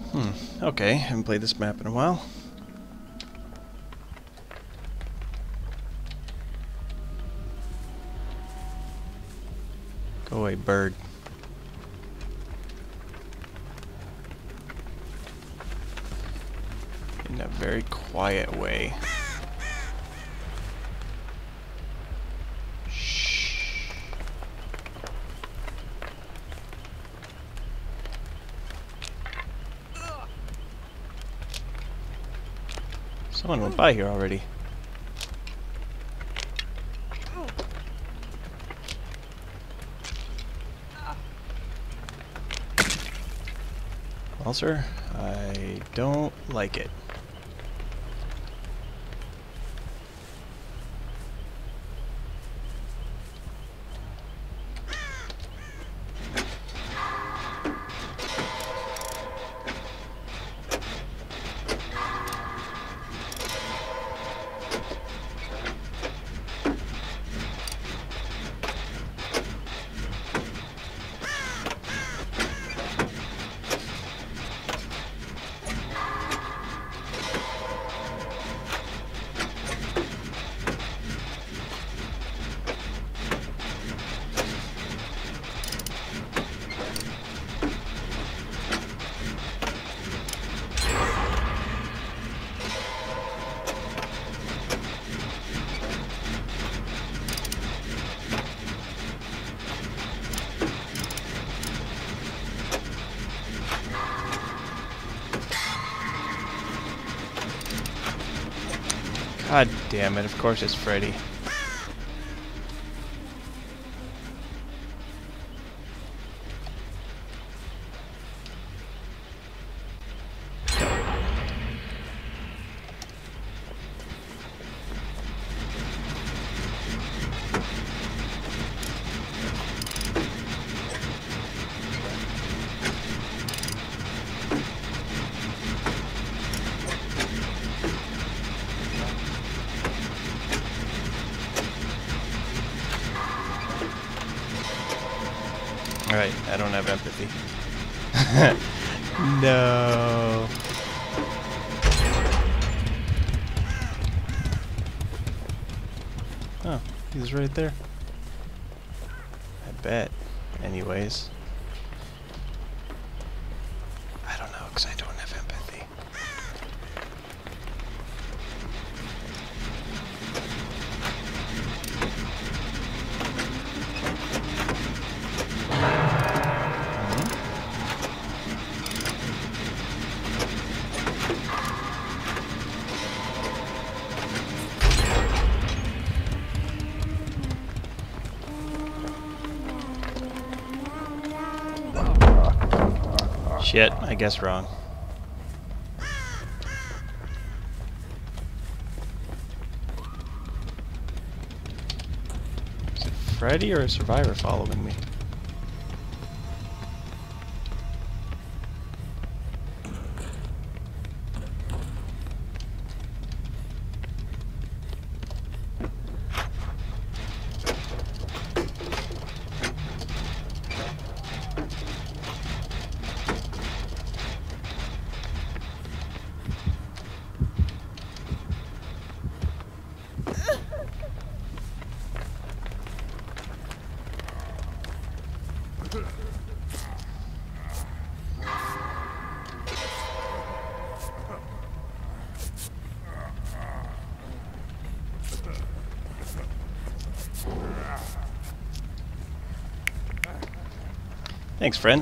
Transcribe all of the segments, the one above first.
Okay, haven't played this map in a while. Go away, bird. In a very quiet way. Shh. Someone went by here already. Well, sir, I don't like it. God damn it, of course it's Freddy. Alright, I don't have empathy. No. Oh, he's right there. I bet. Anyways. I don't know, because I don't have empathy. Shit, I guess wrong. Is it Freddy or a survivor following me? Thanks, friend.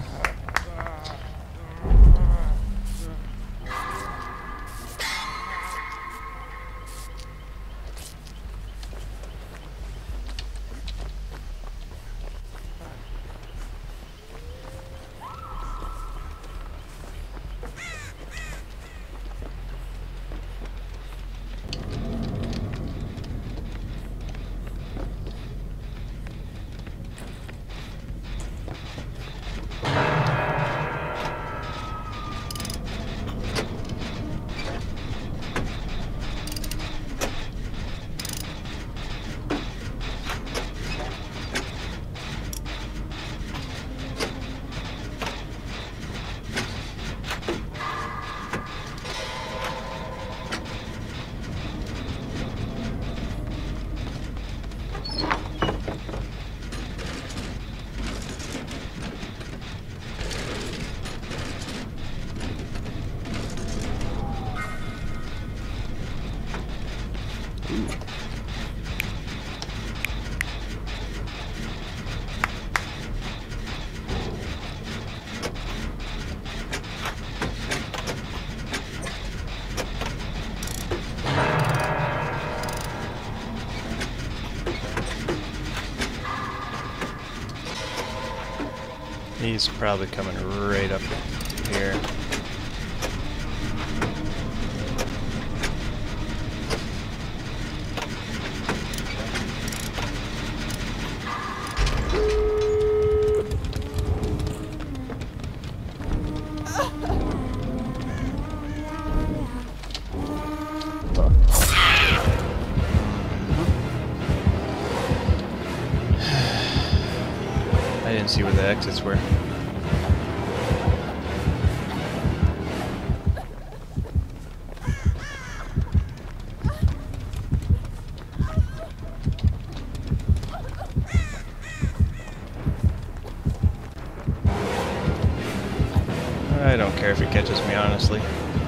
He's probably coming right up here. I didn't see where the exits were. I don't care if he catches me, honestly.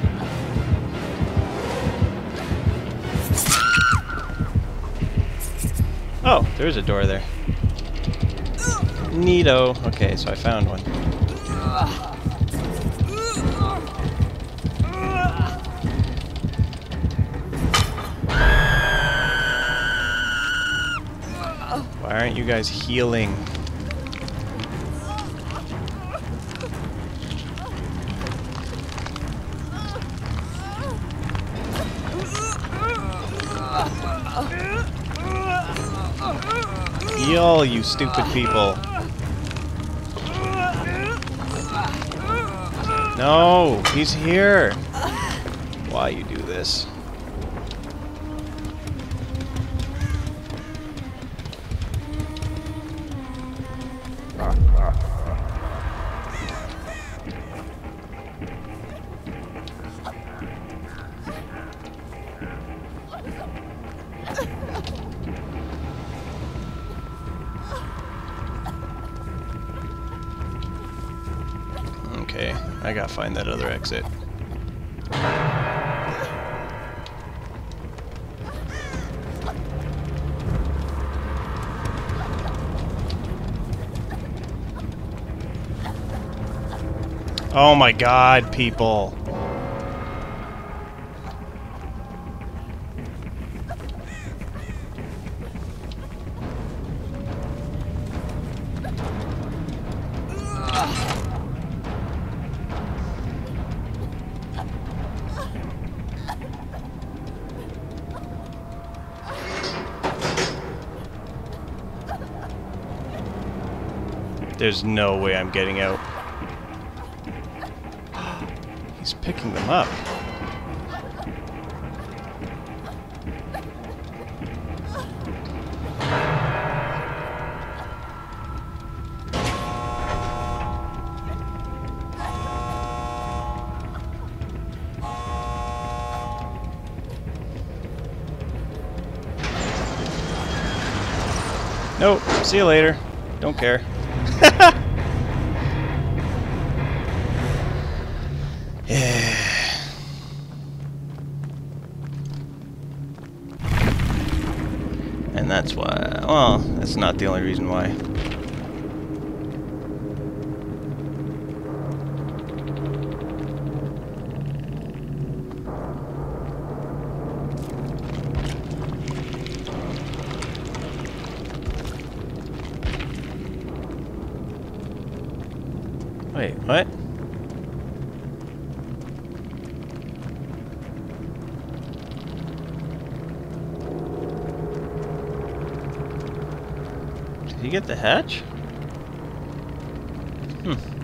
Oh, there's a door there. Neato. Okay, so I found one. Why aren't you guys healing? Heal, you stupid people. No, he's here. Why you do this? Okay, I gotta find that other exit. Oh my god, people. There's no way I'm getting out. He's picking them up. Nope. See you later. Don't care. Yeah. And that's why, well, that's not the only reason why. Wait, what? Did he get the hatch? Hmm.